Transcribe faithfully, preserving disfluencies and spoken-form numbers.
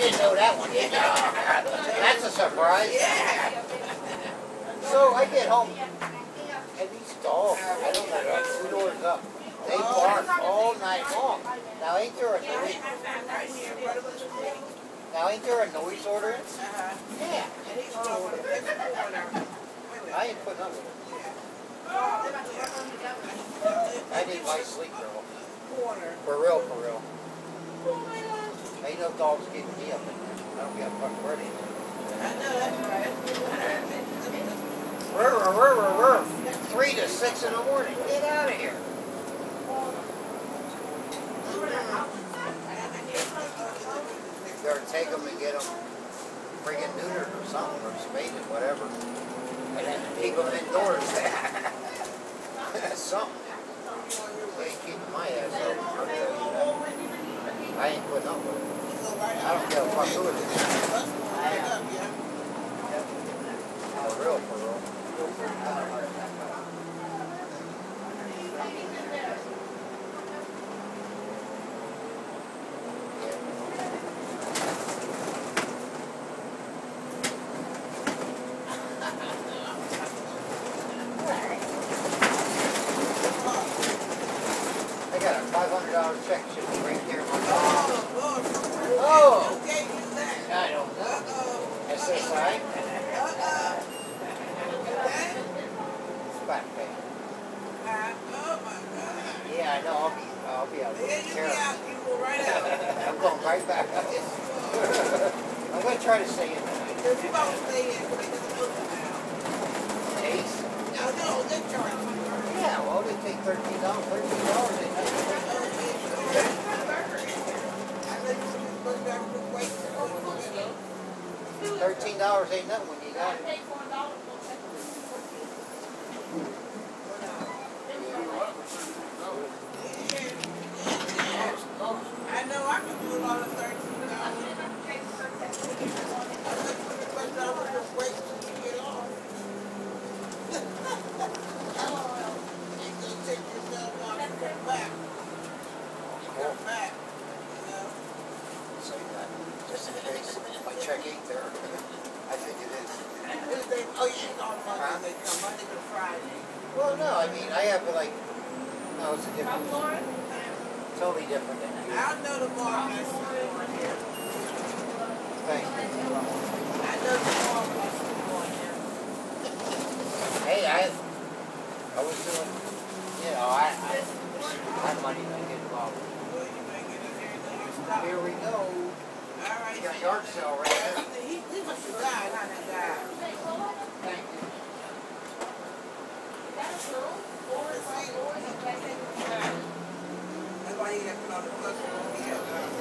didn't know that one, did you? That's a surprise. Yeah. So I get home, and these dogs, I don't know, like two doors up, they bark all night long. Now ain't there a noise? Now ain't there a noise ordinance? Uh-huh. Yeah. And he's going to this corner. I ain't putting up with it. I need my sleep, girl. Corner. For real, for real. Ain't no dogs getting me up in there. I don't get fucking ready. I know that's right. Rrr, rrr, rrr, rrr. Three to six in the morning. Get out of here. You better take them and get them friggin' neutered or something, or spaded, whatever. And then keep them indoors. That's something. They ain't keeping my ass up. I'll tell you that. I ain't putting up with it. I don't give a fuck who it is. For real, for real. I got a five hundred dollar check sitting right there in my pocket. Oh! I don't know. S S I? Back pay. Yeah, I know. I'll be, I'll be out there. I'm going right back out. I'm going to try to stay in tonight. Ace? Yeah, well, they take thirteen dollars. thirteen dollars ain't nothing. thirteen dollars ain't nothing when you got it. I know I can do a lot of thirteen dollars. But I was just waiting till you get off. You can take yourself off and come back. You come back, you know. Say that. Just in case. My check ain't there. I think it is. Oh, you ain't on Monday. They come Monday to Friday. Well, no, I mean, I have like, no, it's a different, totally different than you. I know the mark I see on here. Thank you. I know the mark I see on here. Hey, I, I was doing, you know, I, I, my money don't get involved. Well, you may get in there and do your stuff. Here we go. All right. You got a yard sale right there. He, he was a guy, not a guy. Thank you. That's why you got to put on the bus.